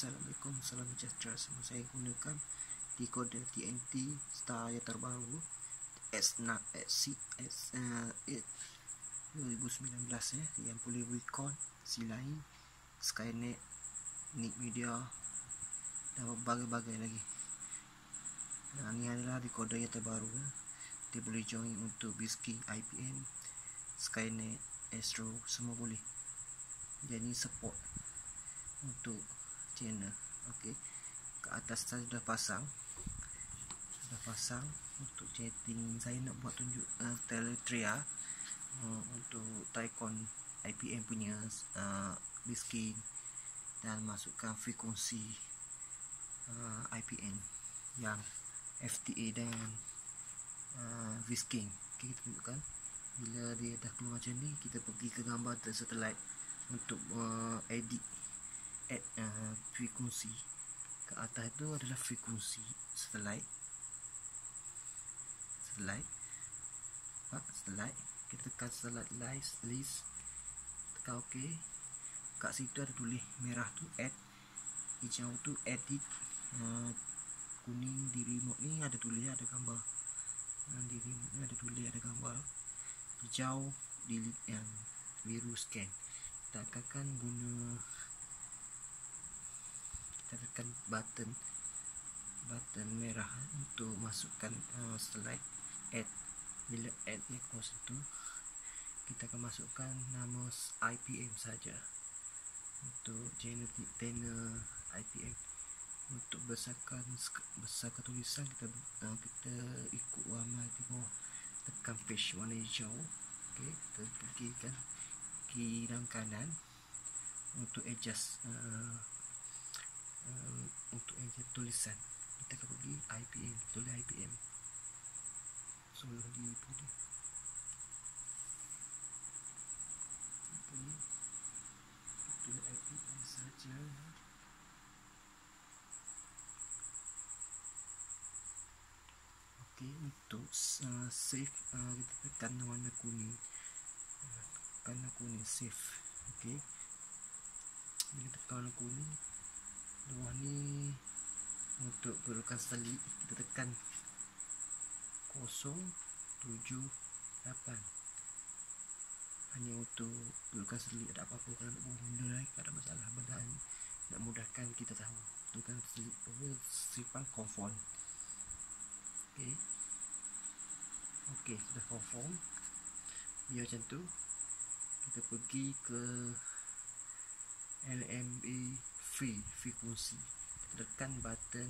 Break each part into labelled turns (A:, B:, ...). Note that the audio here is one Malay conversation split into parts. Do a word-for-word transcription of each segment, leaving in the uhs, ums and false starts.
A: Assalamualaikum, salam sejahtera. Semua saya gunakan decoder T N T Star yang terbaru S enam X dua ribu sembilan belas ya, yang boleh recall C-Line, Skynet, Nick Media dan berbagai-bagai lagi. Nah, ini adalah decoder yang terbaru ya. Dia boleh join untuk BISKEY, I P M, Skynet, Astro, semua boleh. Jadi support untuk channel. Okey, ke atas saya sudah pasang sudah pasang untuk chatting. Saya nak buat tunjuk uh, Teletria uh, untuk Tycoon I P M punya uh, BISKEY dan masukkan frekuensi uh, I P M yang F T A dan uh, BISKEY. Okay, kita tunjukkan bila dia dah keluar macam ni, kita pergi ke gambar satellite untuk uh, edit add uh, frekuensi. Ke atas itu adalah frekuensi satellite satellite Pak, satellite kita tekan satellite list, list tekan OK. Kat situ ada tulis merah tu add, hijau tu edit, uh, kuning di remote ni ada tulis ada gambar, uh, di remote ni ada tulis ada gambar, hijau delete, yang biru scan. Kita akan guna kita tekan button button merah untuk masukkan uh, slide add. Bila add ni close tu, kita akan masukkan nama I P M saja untuk genetic channel I P M. Untuk besarkan besarkan tulisan, kita uh, kita ikut warna di bawah, tekan page warna hijau. Okey, kita pergi kan kiri dan kanan untuk adjust uh, uh, untuk adjust tulisan. Kita akan pergi I P M, tulis I P M solo di putih. Okey, tulis I P M saja. Okey, untuk uh, save uh, kita tekan warna kuning, uh, tekan warna kuning save. Okey, bila tekan warna kuning, bawah ni untuk perlukan salib, kita tekan kosong tujuh lapan. Hanya untuk perlukan salib, ada apa-apa kalau nak benda lain, tak ada masalah. Benda nak mudahkan kita tahu, perlukan salib simpan confirm. Okey, okey, sudah confirm. Biar macam tu, kita pergi ke L M A free frekuensi, tekan button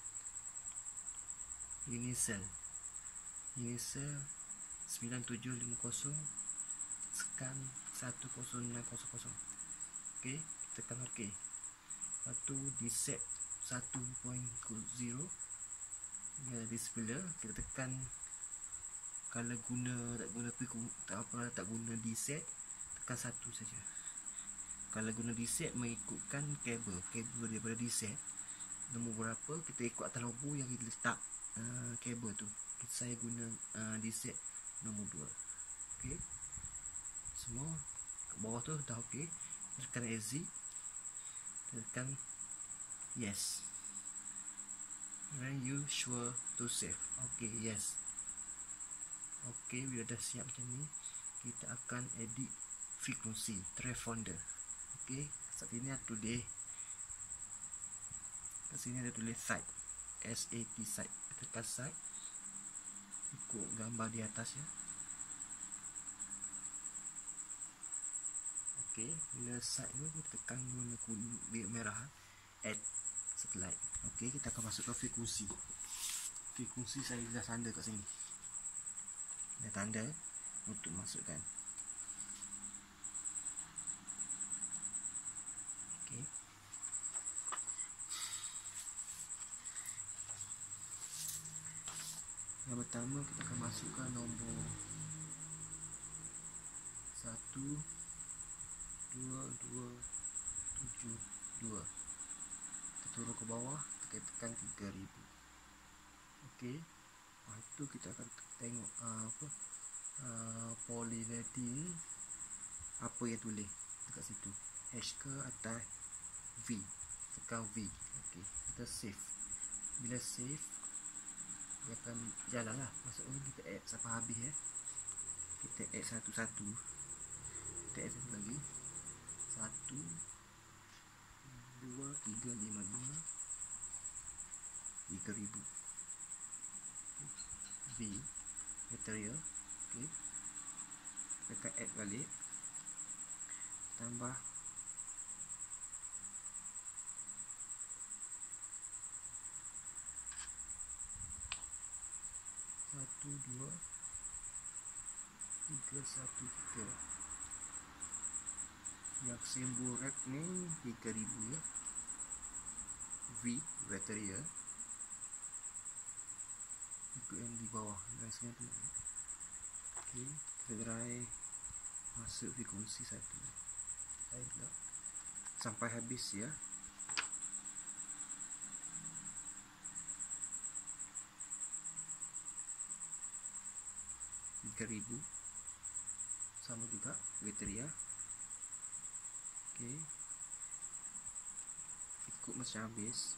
A: initial initial sembilan tujuh lima kosong, scan satu kosong enam kosong kosong. Okey, tekan OK. Lepas tu di set satu titik kosong ya, display kita tekan. Kalau guna tak guna tak apa, tak guna di set, tekan satu saja. Kalau guna di set, mengikutkan kabel kabel daripada di set nombor berapa, kita ikut atas logo yang kita letak uh, kabel tu. Saya guna uh, di set nombor dua. Okey, semua ke bawah tu dah okey. Tekan exit, tekan yes. Are you sure to save? Okey, yes. Okey, bila dah siap macam ni, kita akan edit frekuensi transponder. Okey, saat ini ada tulis kat sini ada tulis site, S A T site. Kita tekan site, ikut gambar di atas ya. Okey, bila site ni kita tekan guna kuning biar merah, add satellite. Okey, kita akan masukkan frekuensi. Frekuensi saya dah tanda kat sini. Dah tanda untuk masukkan. Okey. Yang pertama kita akan masukkan nombor satu dua dua tujuh dua. Kita turun ke bawah, kita tekan tiga ribu. Okey. Lepas tu kita akan tengok uh, apa uh, polarity apa yang tulis dekat situ, H ke atas V. Kita tekan V. Okey, kita save. Bila save dia akan jalan lah. Maksudnya kita add sampai habis ya. Kita add satu-satu. Kita add satu lagi. Satu, dua, tiga, lima, lima, tiga ribu. V material. Okey, kita add balik, tambah satu, dua, tiga, satu, tiga. Yang simbol rep ni tiga ribu ya. V material. Ikut yang di bawah garisnya tu. Okey, kita try masuk frekuensi satu. Baiklah. Sampai habis ya. tiga ribu. Sama juga kriteria. Okey. Ikut macam habis.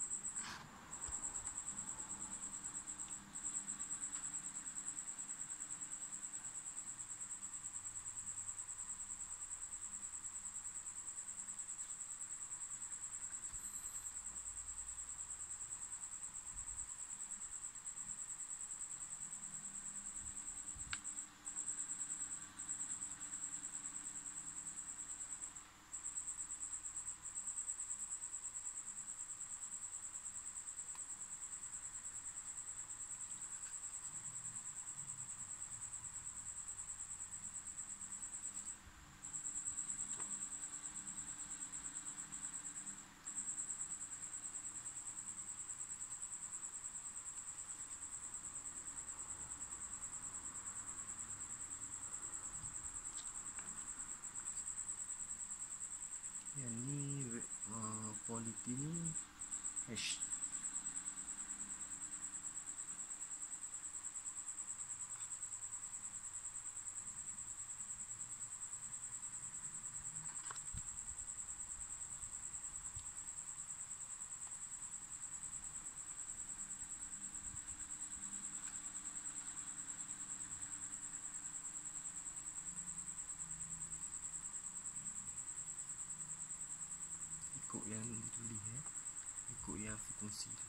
A: Yang ni uh, quality ni hash. Ikut yang ditulis ya. Ikut yang frekuensi tu.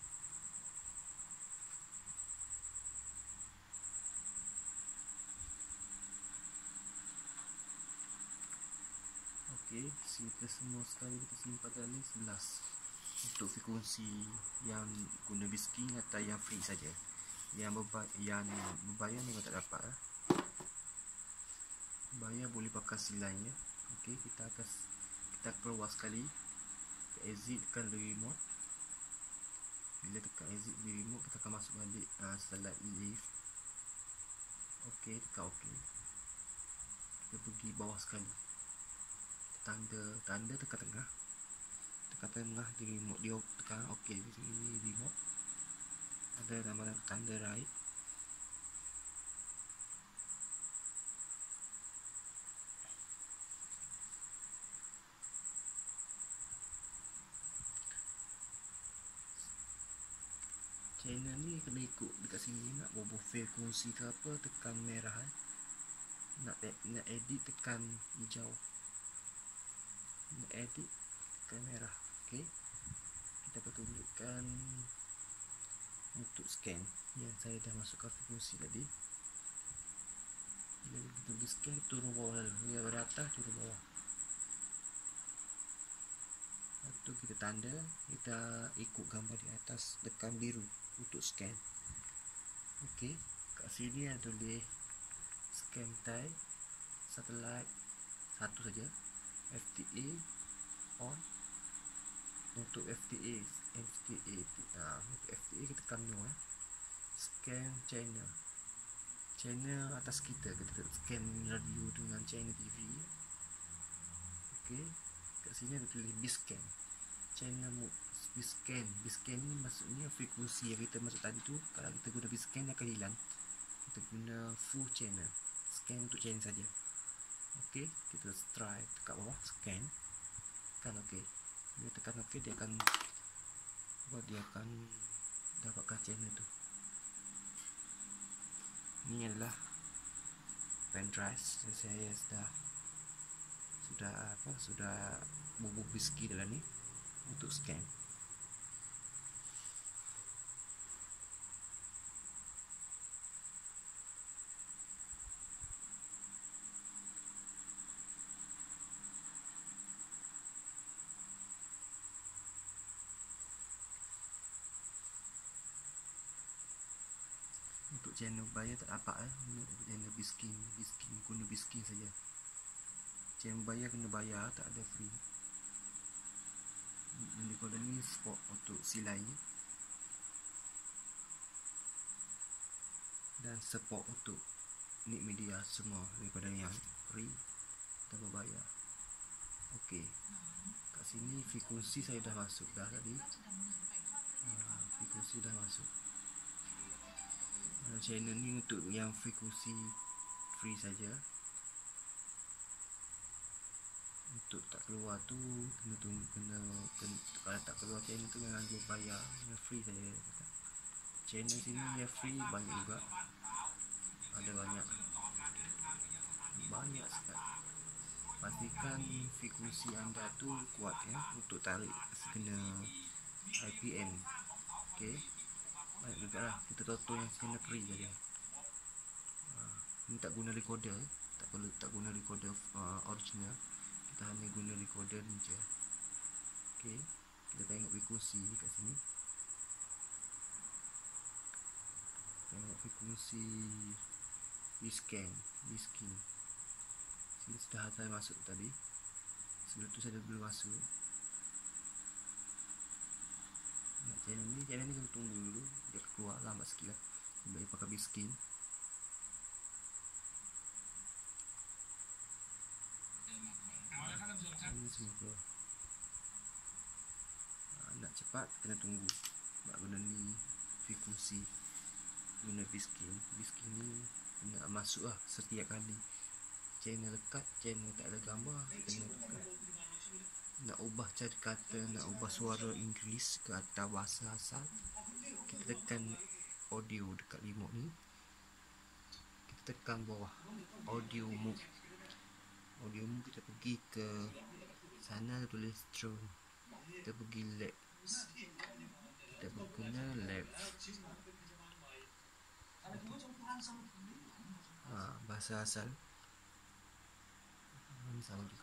A: Okey, kita semua sekali kita simpan dalam ni sebelas. Untuk frekuensi yang guna bisking atau yang free saja. Yang berbayar, yang berbayar memang tak dapat eh. Bayar boleh pakai line ya. Okey, kita akan kita keluar sekali. Exit tekan the remote. Bila tekan exit the remote, kita akan masuk balik uh, setelah leave. Okey, tekan OK. Kita pergi bawah sekali. Tanda tanda tekan tengah. Tekan tengah di remote dia, tekan OK di remote. Ada nama tanda right. Channel ni kena ikut dekat sini. Nak bubuh frekuensi ke apa, tekan merah eh. Nak nak edit tekan hijau. Nak edit tekan merah. Okey. Kita akan tunjukkan untuk scan yang saya dah masukkan frekuensi tadi. Bila kita pergi scan, turun bawah lalu. Dia beratas, turun bawah. Lepas tu kita tanda, kita ikut gambar di atas, tekan biru untuk scan. Okey, kat sini ada tulis scan type satellite satu saja, F T A on. Untuk F T A, F T A, nah, untuk F T A kita tekan no eh. Scan channel, channel atas kita, kita scan radio dengan channel T V. Okey, kat sini ada tulis biscan channel mode. Biscan, biscan ni maksudnya frekuensi yang kita masuk tadi tu. Kalau kita guna biscan dia akan hilang. Kita guna full channel, scan untuk channel saja. Okey, kita try dekat bawah scan, tekan OK. Dia tekan OK, dia akan buat dia akan dapatkan channel tu. Ini adalah pen drive saya sudah sudah apa sudah bubuk whisky dalam ni untuk scan. Untuk channel bayar tak dapat eh. Untuk channel bisking, bisking guna bisking saja. Channel bayar kena bayar, tak ada free. Dan decoder ni support untuk silai dan support untuk Nick Media semua daripada yang free tanpa bayar. Okey. Kat sini frekuensi saya dah masuk dah tadi. Ha, frekuensi dah masuk. Channel ni untuk yang frekuensi free saja. Untuk tak keluar tu kena tunggu, kena, kena kalau tak keluar channel tu memang dia bayar. Yang free saja. Channel sini yang free banyak juga. Ada banyak. Banyak sekali. Pastikan frekuensi anda tu kuat ya untuk tarik kena I P M. Okey. Baik juga lah, kita tonton yang channel free saja. Uh, ini tak guna recorder, tak perlu tak guna recorder uh, original. Kita hanya guna recorder ni je. Okey, kita tengok frekuensi kat sini. Tengok frekuensi di scan, di skin. Sini sudah saya masuk tadi. Sebelum tu saya belum masuk. Nak channel ni, channel ni kita tunggu dulu. Dia keluar lambat sikit lah. Sebab dia pakai biskin. Ini semua keluar. Ha, nak cepat kena tunggu. Sebab benda ni frekuensi guna biskin. Biskin ni kena masuk lah setiap kali. Channel lekat, channel tak ada gambar, kena lekat. Nak ubah cara kata, nak ubah suara Inggeris ke atas bahasa asal, kita tekan audio dekat remote ni. Kita tekan bawah audio move. Audio move kita pergi ke sana, tulis throne. Kita pergi left. Kita berguna left. Ha, bahasa asal. Ini sama juga.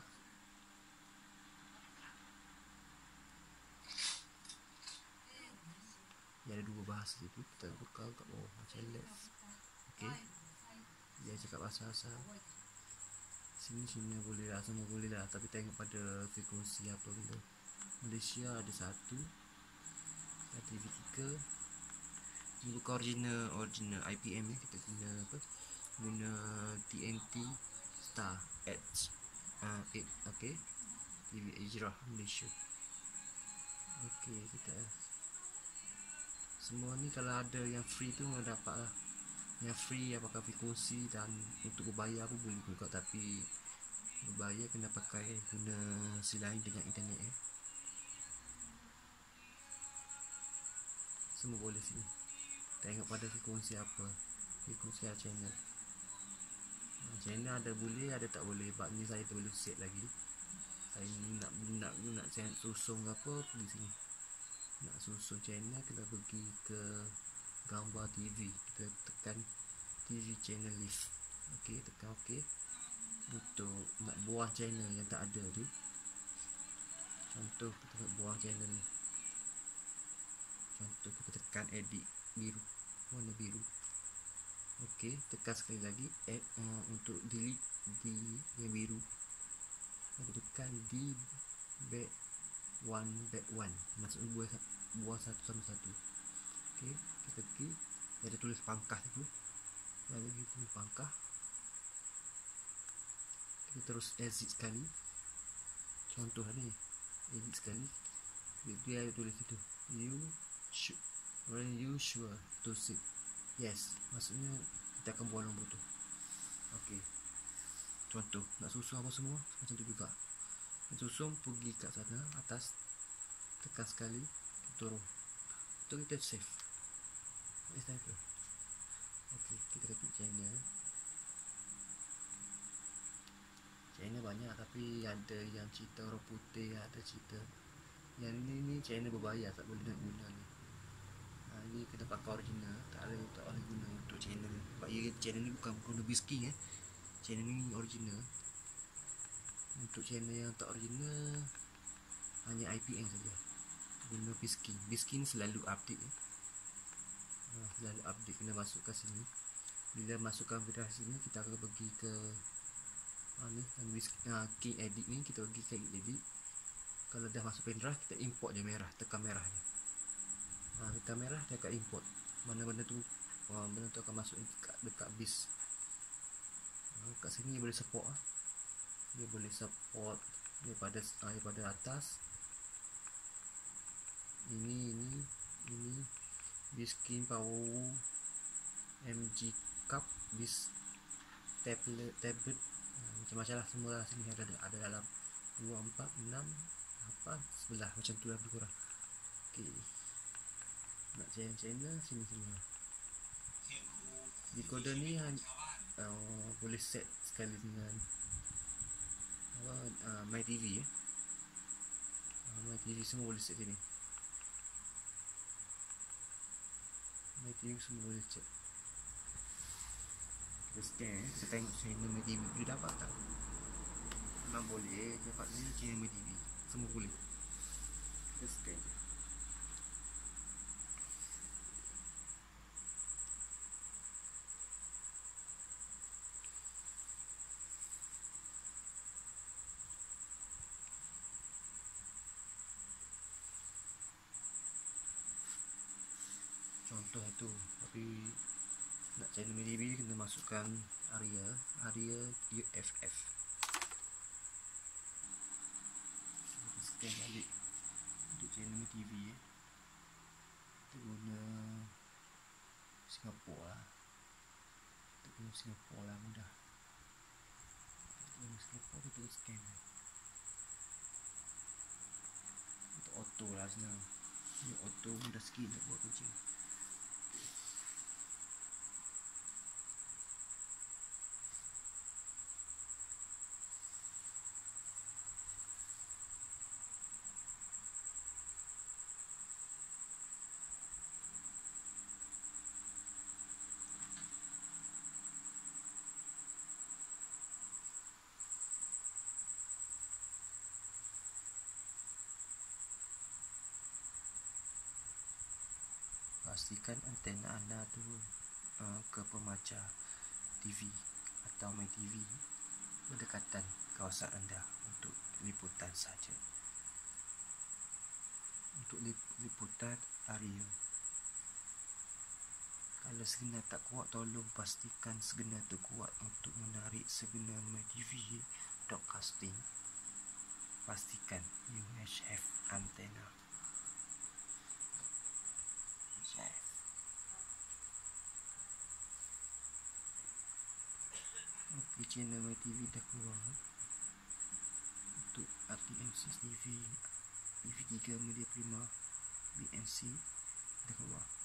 A: Dia ada dua bahasa itu, kita buka kat bawah macam left. Okey. Dia cakap bahasa asal. Sini sini boleh lah, semua boleh lah, tapi tengok pada frekuensi apa benda. Malaysia ada satu. T V tiga. Ini bukan original original I P M ni, kita guna apa? Guna T N T Star Edge. Ah, uh, okey. T V Ijrah Malaysia. Okey, kita semua ni kalau ada yang free tu memang dapat lah. Yang free yang pakai frekuensi, dan untuk berbayar pun boleh juga, tapi berbayar kena pakai guna silai dengan internet ya. Semua boleh sini. Tengok pada frekuensi apa, frekuensi channel. Channel ada boleh, ada tak boleh. Sebab ni saya tak boleh set lagi. Saya nak nak nak saya susung apa, pergi sini. Nak susun channel, kita pergi ke gambar T V, kita tekan T V channel list. Okey, tekan OK. Untuk nak buang channel yang tak ada tu, contoh kita nak buang channel ni. Contoh kita tekan edit biru, warna biru. Okey, tekan sekali lagi add uh, untuk delete di yang biru. Kita tekan di back one back one, maksudnya buat buat satu sama satu. Okey, kita pergi, ada tulis pangkah tu, lalu kita tulis pangkah. Kita terus exit sekali. Contoh ni, exit sekali. Dia ada tulis itu, you should when you sure to sit. Yes, maksudnya kita akan buang nombor tu. Okey. Contoh nak susun apa semua macam tu juga. Nak susun, pergi kat sana atas, tekan sekali, turun. Itu kita save. It's time tu. Okey, kita ketuk channel. Channel banyak tapi ada yang cerita orang putih, ada cerita. Yang ni ni channel berbayar, tak boleh nak guna ni. Ha, ni kena pakai original, tak ada tak boleh guna untuk channel ni. Sebab ia channel ni bukan guna bisking eh. Channel ni original. Untuk channel yang tak original hanya I P N saja. Guna bisking. Bisking selalu update eh. Ha, selalu update, kena masukkan sini. Bila masukkan video sini, kita akan pergi ke ha, ni, ha, key edit ni, kita pergi ke edit. Kalau dah masuk pendrive, kita import je merah, tekan merah je. Ha, tekan merah, dia akan import. Mana benda tu, ha, benda tu akan masuk dekat, dekat bis. Ha, kat sini dia boleh support ha. Dia boleh support daripada ha, daripada atas. Ini, ini, ini bisking power M G cup, bis tablet, tablet ha, macam-macam lah, semua lah sini ada, ada dalam dua, empat, enam, lapan, sebelah, macam tu lah lebih kurang. Ok, nak channel-channel sini semua. Decoder ni uh, boleh set sekali dengan uh, uh, My T V eh. uh, My T V semua boleh set sini. My T V semua boleh set. Kita scan eh. Saya tengok channel My T V boleh dapat tak? Memang boleh dapat ni channel My T V, semua boleh. Kita scan je. Contoh itu, tapi nak channel My T V kena masukkan area, area U F F. Scan balik untuk channel My T V eh. Kita guna Singapore lah. Kita guna Singapore lah, mudah. Kita guna Singapore, kita guna scan. Untuk auto lah senang. Ini auto mudah sikit nak buat kerja. Pastikan antena anda tu uh, ke pemancar T V atau My T V berdekatan kawasan anda untuk liputan saja. Untuk lip, liputan area. Kalau segenar tak kuat, tolong pastikan segenar tu kuat untuk menarik segenar My T V broadcasting. Pastikan you have antena. Ok, channel My T V dah keluar. Untuk R T M C T V, T V tiga Media Prima, B M C dah keluar.